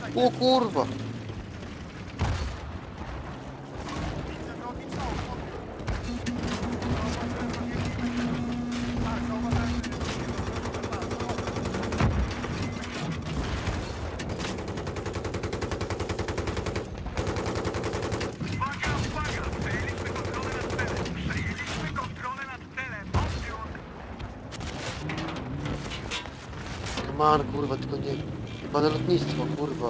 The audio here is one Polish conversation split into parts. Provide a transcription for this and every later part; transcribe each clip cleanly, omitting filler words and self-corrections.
O kurwa! Man, kurwa, tylko nie... Jebane lotnictwo, kurwa.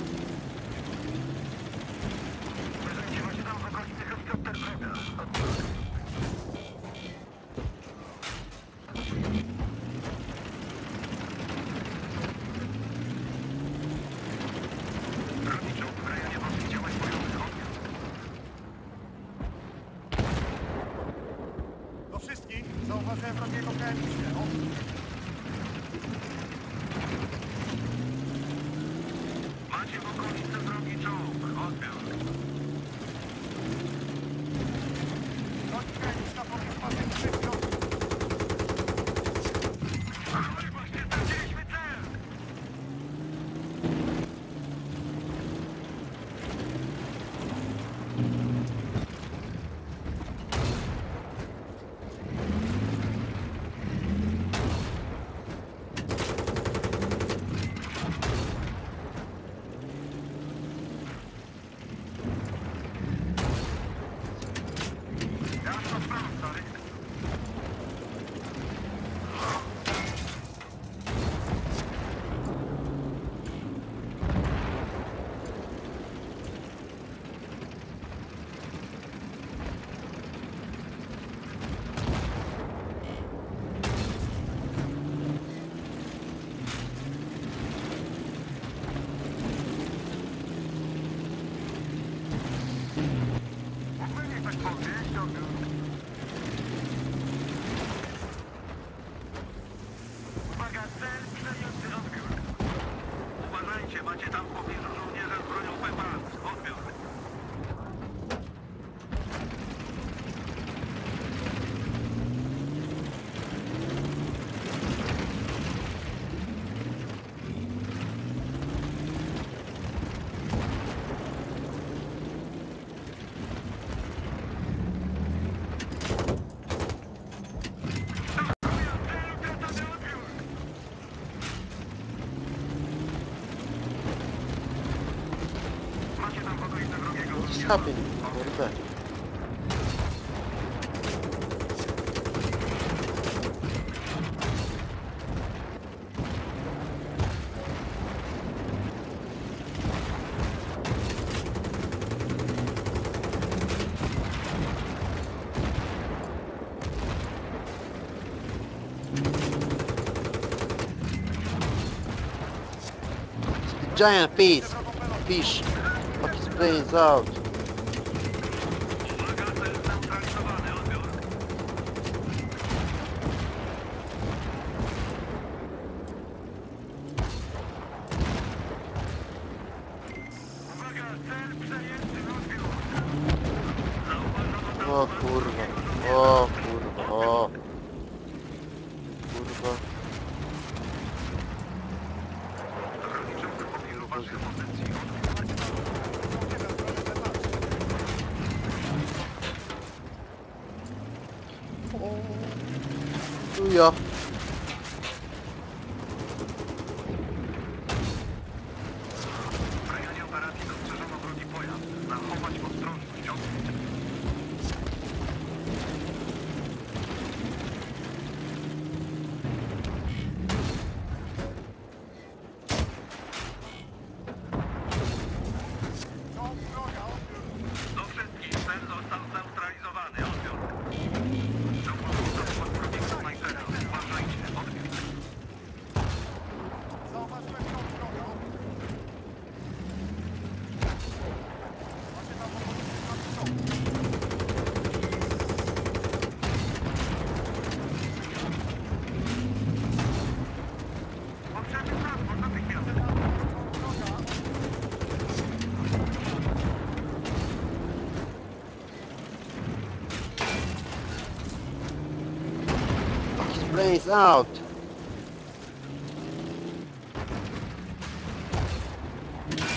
Do wszystkich zauważyłem wrogiego KM-3. Macie w okolicy wrogi czołg. Odbiór. Wrogi KM-3 na pobliżu waszej pozycji. Właśnie straciliśmy cel! Jasna sprawa, stary. Mógłby mnie ktoś podwieźć? Odbiór. Uwaga, cel przejęty. Odbiór. Uważajcie, macie tam w pobliżu żołnierza z bronią PPAS. Odbiór. Macie tam w okolicy wrogiego What is happening? Kurde. Giant piece! Fish! Fuck his brains out! Uwaga, cel zneutralizowany. Odbiór. Uwaga, cel przejęty. Odbiór. Zauważono tam O kurwa, o kurwa, o kurwa. wrogi czołg w pobliżu waszych pozycji. Chuja. W rejonie operacji dostrzeżono wrogi pojazd. Zachować ostrożność. Odbiór. Czołg wroga, odbiór. Do wszystkich. Cel został zneutralizowany. Odbiór. Dowódca pod wrogiego snajpera. Uważajcie. Odbiór. Zauważyłem czołg wroga, odbiór. Macie tam w okolicy wrogi czołg. Potrzebny transport natychmiast. Czołg wroga, Fuck his brains out!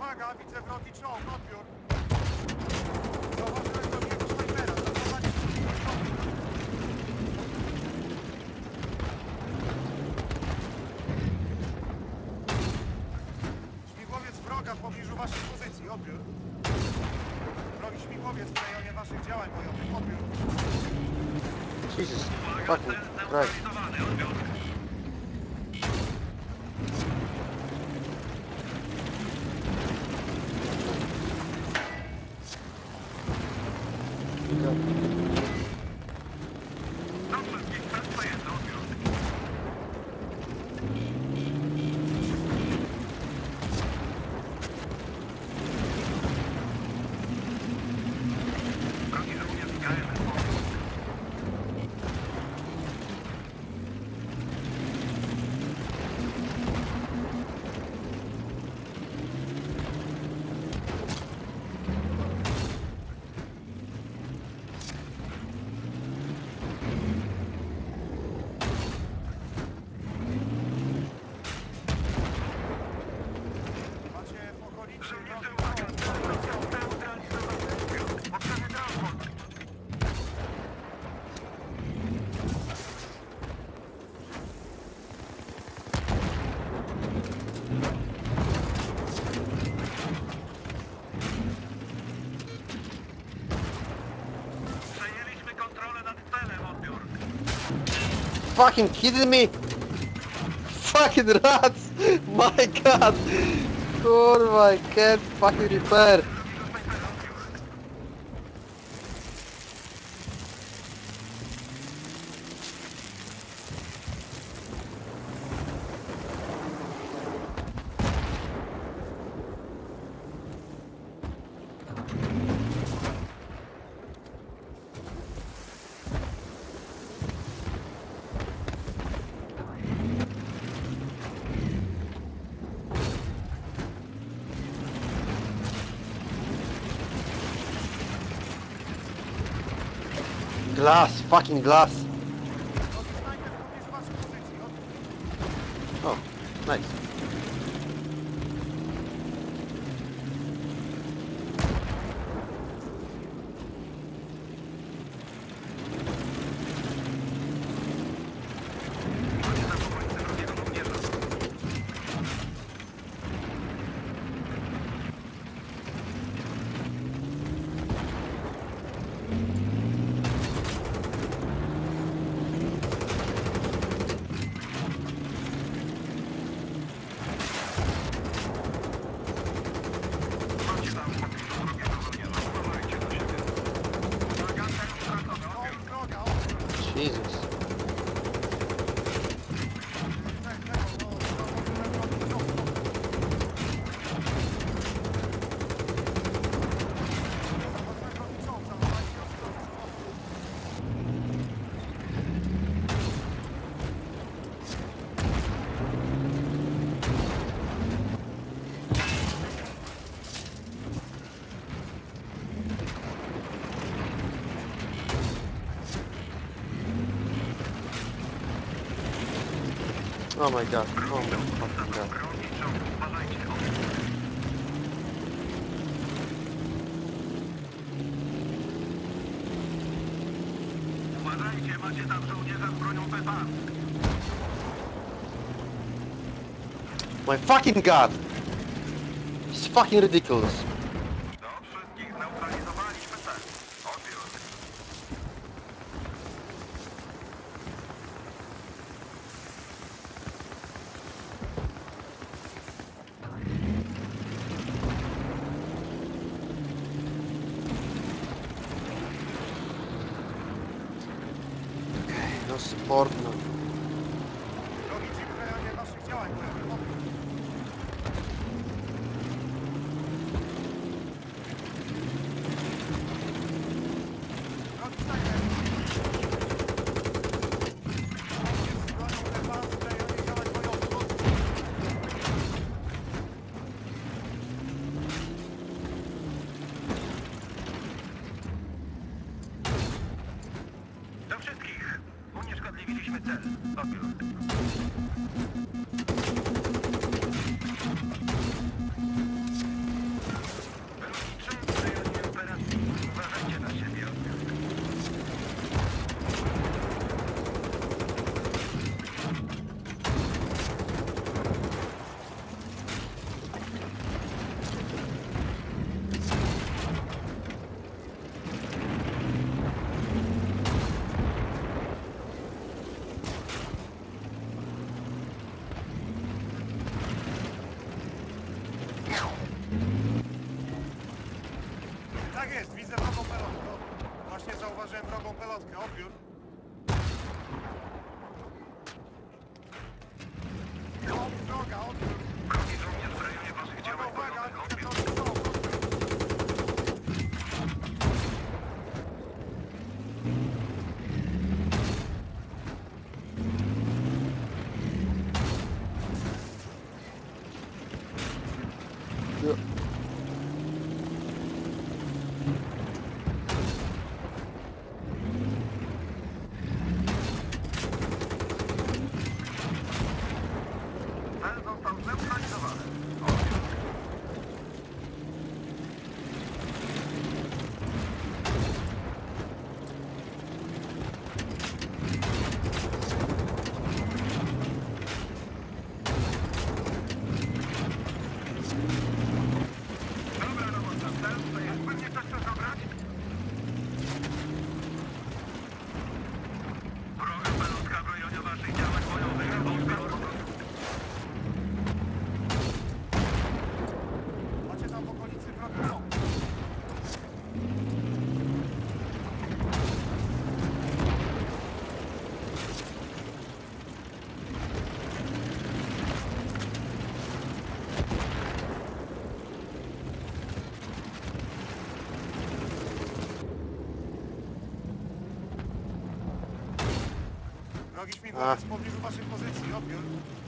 Uwaga, widzę wrogi czołg, odbiór. Zauważyłem wrogiego snajpera, zachować śmigłowiec wroga w pobliżu waszej pozycji, odbiór. Wrogi śmigłowiec w rejonie waszych działań bojowych, odbiór. Jesus Uwaga, fucking cel Christ. zneutralizowany. Odbiór. Do wszystkich, cel przejęty. Odbiór. Drogi żołnierz, KM. Macie w okolicy Żołnierze, wrogi uwaga, czołg. cel został zneutralizowany. Odbiór. Potrzebny transport. Przejęliśmy kontrolę nad celem. Odbiór. Fucking kidding me? Fucking rats! My god! Kurwa, I can't fucking repair! Wrogiego snajpera. Odbiór. Glass, fucking glass! Wrogi snajper w pobliżu waszej pozycji, odbiór. Oh, nice. Macie tam w okolicy wrogiego żołnierza. Macie tam w pobliżu wrogiego żołnierza. Uważajcie na siebie. Uwaga, cel utracony. Czołg Odbiór. wroga, odbiór. Jesus. Tak, tego, no, zauważyłem wrogi czołg, odbiór. Zauważyłem wrogi czołg, zachowajcie ostrożność, odbiór. Oh my god, oh my fucking god. Wrogi czołg. Uważajcie. Odbiór. Uważajcie, macie tam żołnierza z bronią PP. My fucking god! It's fucking ridiculous. Do wszystkich zneutralizowaliśmy cel. Odbiór. No support, no. Wrogi dzik w rejonie waszych działań bojowych, odbiór. Wrogi snajper. Żołnierz z bronią PPA w rejonie działań bojowych, odbiór. Do wszystkich. Unieszkodliwiliśmy cel. Odbiór. Tak jest, widzę wrogą pelotkę. Właśnie zauważyłem wrogą pelotkę. Odbiór. O, wroga, odbiór. Wrogi żołnierz w rejonie waszych Uwaga, działań uwaga, bojowych. widzę Odbiór. wrogi czołg. Odbiór. Jo. Cel został zneutralizowany. Odbiór. Dobra robota, cel tutaj jest. Pewnie coś chcesz zabrać? Wroga pelotka w rejonie waszych działań bojowych. Odbiór. Macie tam w okolicy wrogi czołg. Wrogi śmigłowiec w pobliżu waszej pozycji. Odbiór.